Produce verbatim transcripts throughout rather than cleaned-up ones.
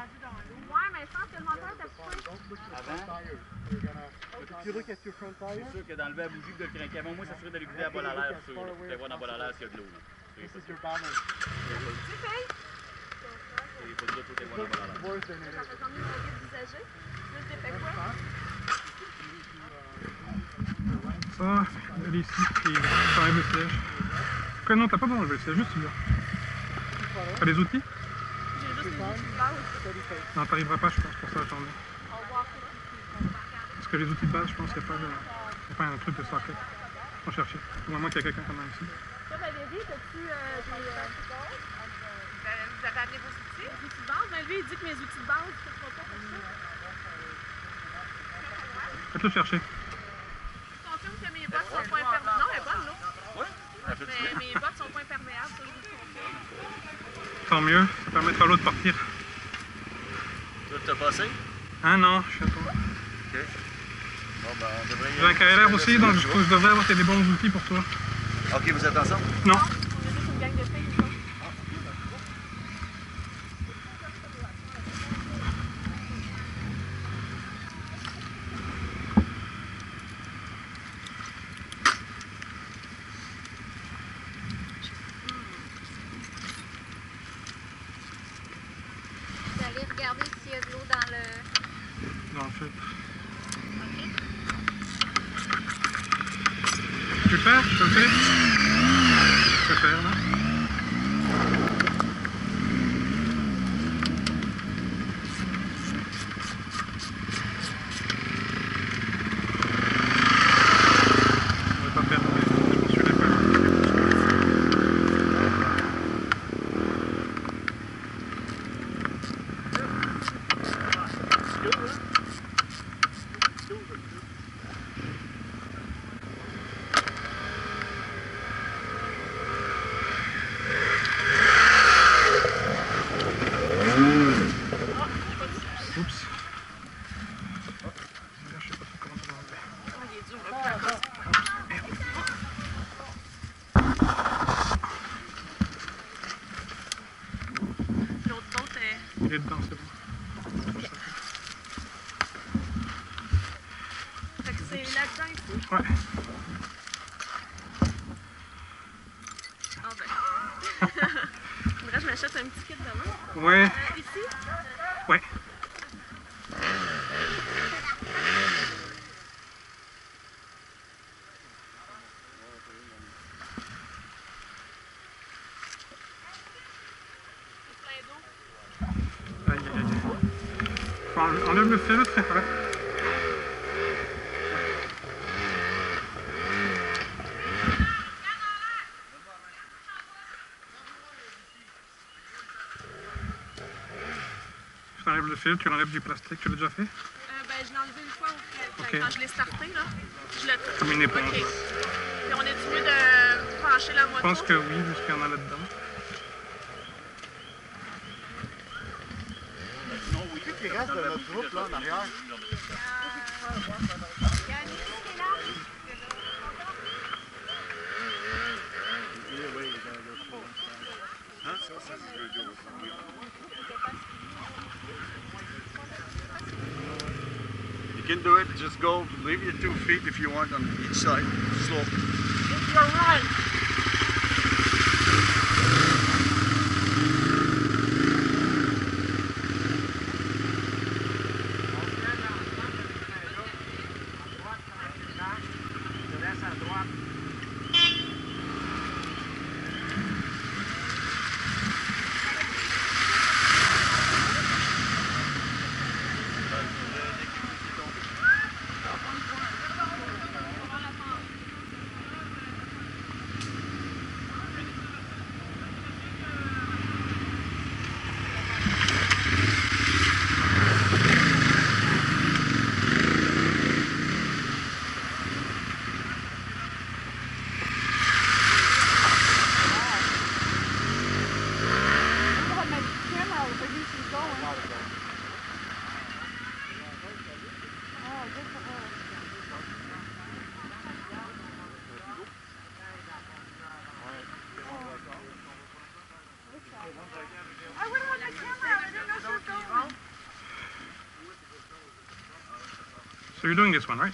rendu dans l'eau. Ouais, mais je pense que le moteur était coupé. Avant? You look at your front tire? C'est sûr que d'enlever la bougie de le craquer avant moi, ça serait de lui vider la balle à l'air, sûr. Tu vas voir dans la balle à l'air s'il y a de l'eau. This is your balance. Tu fais? Il n'y a pas de doute, tout est voir dans la balle à l'air. Worse than it Ça is. fait combien de guide d'usager? Là, t'es fait quoi? Ça, elle est ici, puis ça enlève le siège. Quoi, non, t'as pas besoin d'enlever le siège, juste celui-là. T'as les outils? J'ai juste les outils de base. Non, t'arriveras pas, je pense, pour ça, attendez. On va voir. Parce que les outils de base, je pense qu'il n'y a pas de... Il y a pas un truc de socket. On va chercher. Au moment qu'il y a quelqu'un comme ici. Toi, Valérie, t'as-tu euh, des... Euh... Vous avez amené vos outils? Des outils de base? Ben, lui, il dit que mes outils de base, je ne pas pour ça. Faites-le chercher. Je confirme que mes bottes sont pas imperméables. Non, elle est bonne, l'eau. Ouais? Mais mes bottes sont pas imperméables, ça, je vous le confirme. Tant mieux, ça permettra à l'eau de partir. Toi, t'as passé? Ah non, je suis à toi. Ok. Bon, ben, on devrait y J'ai un K L R aussi, donc je, je je devrais avoir des bons outils pour toi. Ok, vous êtes ensemble? Non. On est juste une gang de filles, ça. Vous allez regarder s'il y a de l'eau dans le... Dans le filtre. OK. Tu peux le faire? Je peux le faire? Je peux le faire, là. On va pas perdre, mais je m'en suis pas. Oups. Là, je sais pas trop comment on va enlever. Oh, il est dur, là. L'autre botte est... Il est dedans, c'est bon. Fait que c'est là-dedans ici. Ouais. Ah ben. Faudrait que je m'achète un petit kit demain. Ouais. Euh, ici? Ouais. Plein d'eau. Aïe, aïe, aïe. Faut enle- enlève le fil, très fort. Tu enlèves le fil, tu l'enlèves du plastique, tu l'as déjà fait? Euh, ben, je l'ai enlevé une fois au fait, Ok. quand je l'ai starté, là. Je l'ai... Comme une éponge. OK. Puis on est mieux de pencher la moto? Je pense que oui, vu ce qu'il y en a là-dedans. Qu'est-ce qui reste de notre groupe là en arrière? Il y a un outil qui est là. You can do it, just go, leave your two feet if you want on each side, slope. You're right. I wouldn't want the camera out. I didn't know she was going. So you're doing this one, right?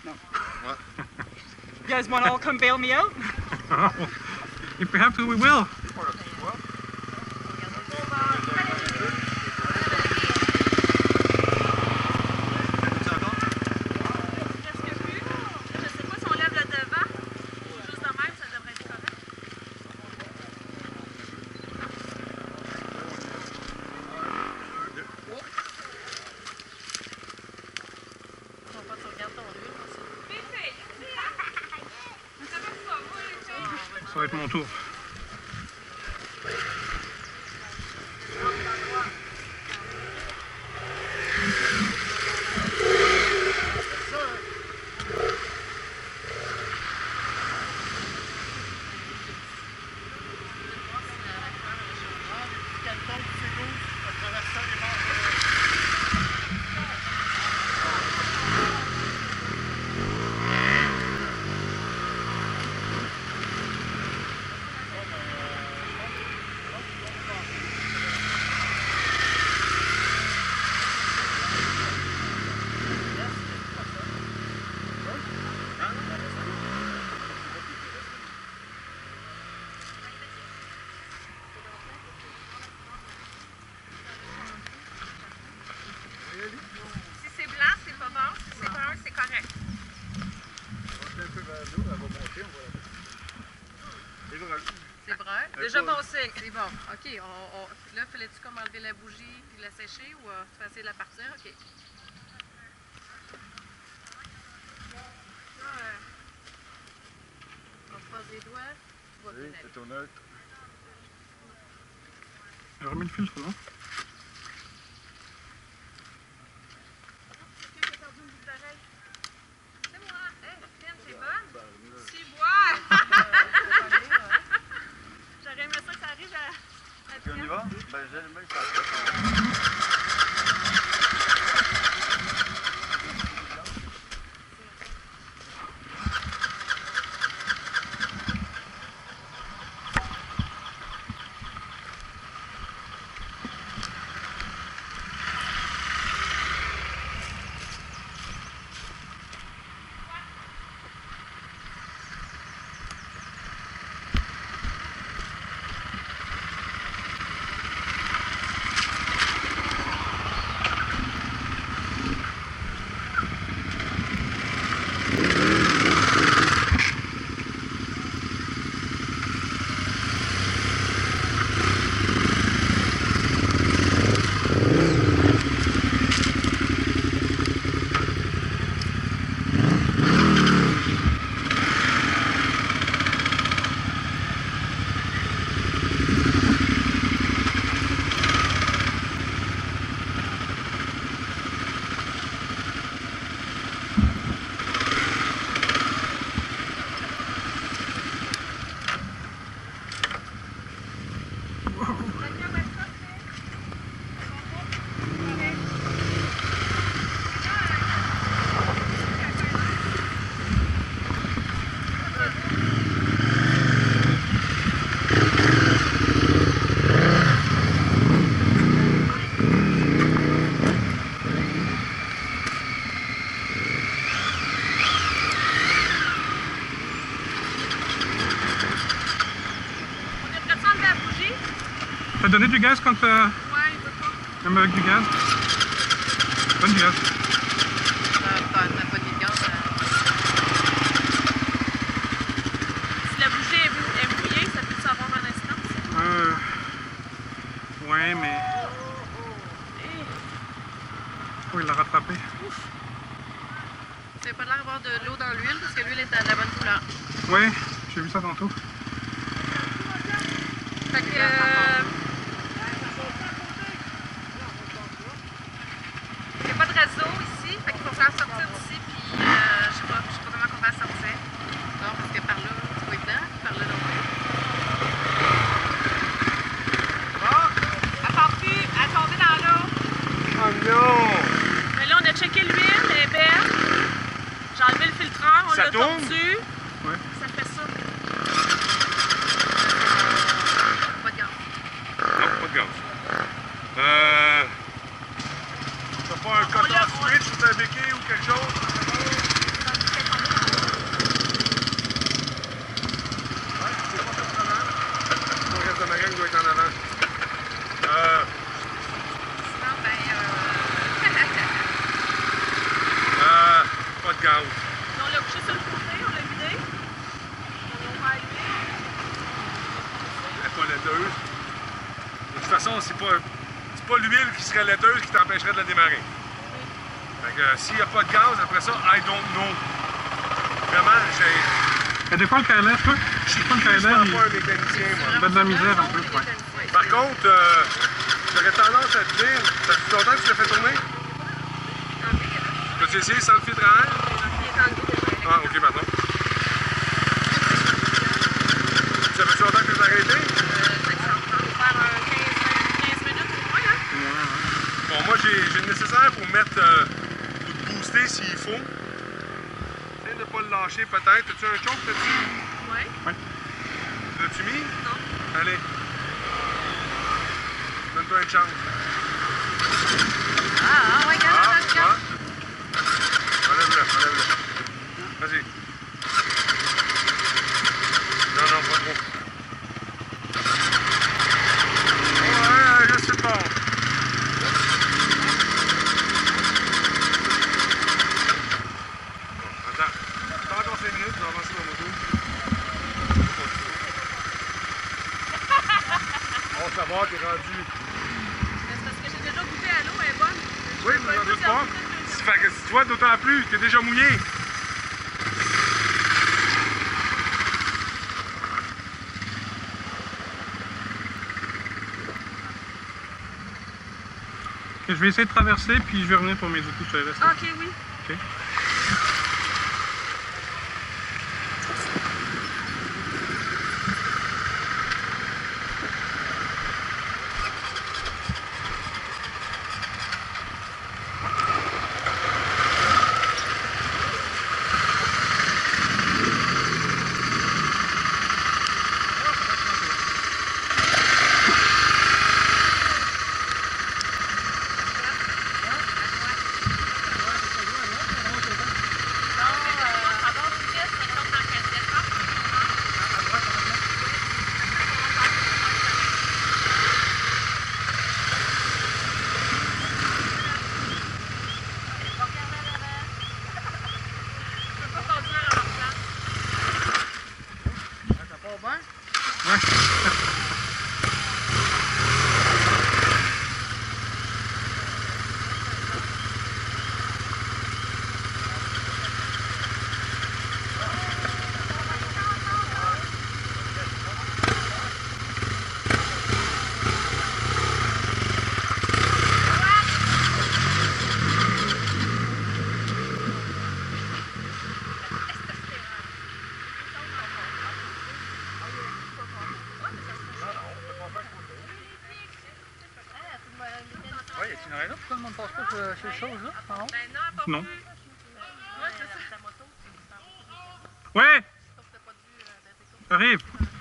You guys want to all come bail me out? If we have to, we will. Presque plus. Je sais pas si on lève le devant. Juste de même, ça devrait être correct. Faut pas que tu regardes ton huile aussi. Ça va être mon tour. Si c'est blanc, c'est pas bon. Si c'est brun, c'est correct. C'est brun. Déjà bon signe. C'est bon. OK. On, on... Là, fallait-tu comme enlever la bougie puis la sécher ou euh, tu fais essayer de la partir? OK. Là, euh, on se passe les doigts. Tu vas bien aller. C'est au neutre. J'ai remis le filtre, non? C'est moi. Hey, Finn, c'est bonne? Si, bois! J'aurais aimé ça que ça arrive à, à Puis on y Finn. va? Ben, j'ai le même ça. T'as donné du gaz quand euh, Ouais, il veut pas. même avec du gaz? Donne du gaz. T'as pas de gaz. Si la bougie est, mou- est mouillée, ça peut savoir un instant. ça? Euh... Ouais, mais... Eh, Oh, il l'a rattrapé. Tu n'avais pas l'air d'avoir de l'eau dans l'huile parce que l'huile est à la bonne couleur. Ouais, j'ai vu ça tantôt. Fait que... euh, il n'y a pas de réseau ici, fait qu'il faut faire sortir d'ici, puis euh, je sais pas, je sais pas comment on va sortir. Non, parce que par là, c'est pas évident. Par là non plus. Elle part plus, elle est tombée dans l'eau. Oh non! Mais là, on a checké l'huile, elle est belle. J'ai enlevé le filtreur, on Ça l'a tourne? tordu. Ouais. Ça fait ça. Pas de gaz. frein doit être en avant. Euh, Sinon, ben, euh... euh, pas de gaz. On l'a couché sur le côté, on l'a vidé. On l'a ouvert lui. Elle n'est pas laiteuse. De toute façon, c'est pas, c'est pas l'huile qui serait laiteuse qui t'empêcherait de la démarrer. Fait que euh, s'il n'y a pas de gaz, après ça, I don't know. Vraiment, j'ai... Et des fois, le K L R, toi, Je suis des fois, le K L R, pas il un mécanicien, moi. il a de la misère un peu. Ouais. Par contre, euh, j'aurais tendance à te dire, ça fait longtemps que tu l'as fait tourner? As-tu essayé sans le filtre à air? Ah, ok, pardon. Ça fait longtemps que tu as arrêté? Bon, moi, j'ai le nécessaire pour mettre, euh, pour te booster s'il faut. Essaye de ne pas le lâcher, peut-être. As-tu un choke, t'as-tu? Ouais. Ouais. L'as-tu mis? Non. Allez. Donne-toi une chance. Ah, ah, ouais, Ah, regarde, tu regarde. vois? Enlève-le, enlève-le. Vas-y. Non, non, pas trop. Ouais, je suis bon. Bon, attends. Attends encore cinq minutes, je vais avancer ma moto. On va savoir, t'es rendu. C'est parce que j'ai déjà goûté à l'eau, elle est bonne. Oui, Je je vais n'en pas doute le pas. goûter, Fait que tu vois, d'autant plus, t'es déjà mouillé. Et je vais essayer de traverser, puis je vais revenir pour mes outils sur les restes. Ah, ok, oui. Ok. Ouais, y a-t-il une raison pourquoi le monde ne passe pas sur ces choses-là? En haut? Ben non, pas Non. plus. Ouais, c'est ça. Ta moto, c'est Ouais, sauf que t'as pas dû euh, d'être éco. j'arrive.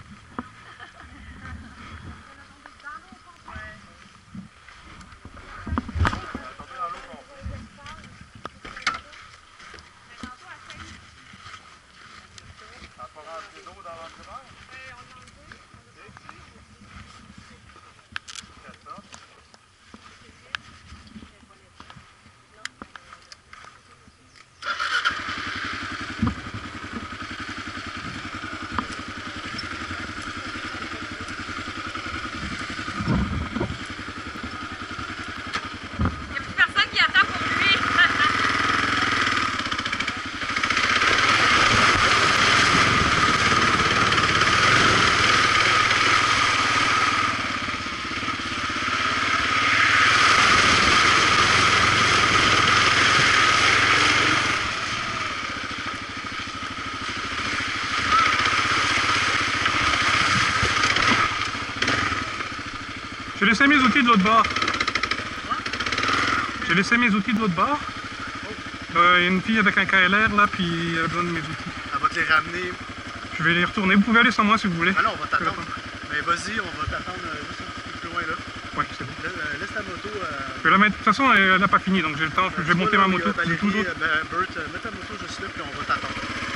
Il y a plus personne qui attend pour lui. J'ai laissé mes outils de l'autre bord. J'ai laissé mes outils de l'autre bord. Euh, Il y a une fille avec un K L R là, puis elle a besoin de mes outils. Elle va te les ramener. Je vais les retourner. Vous pouvez aller sans moi si vous voulez. Ah non, on va Je vais t'attendre. attendre. Mais vas-y, on va t'attendre euh, juste un petit peu plus loin là. Ouais, c'est bon. Laisse, euh, laisse ta moto. Euh, Je vais la mettre. De toute façon, elle n'a pas fini, donc j'ai le temps. Je vais monter ma moto. J'ai toujours. Valérie, euh, ben, Bert, euh, mets ta moto juste là, puis on va t'attendre.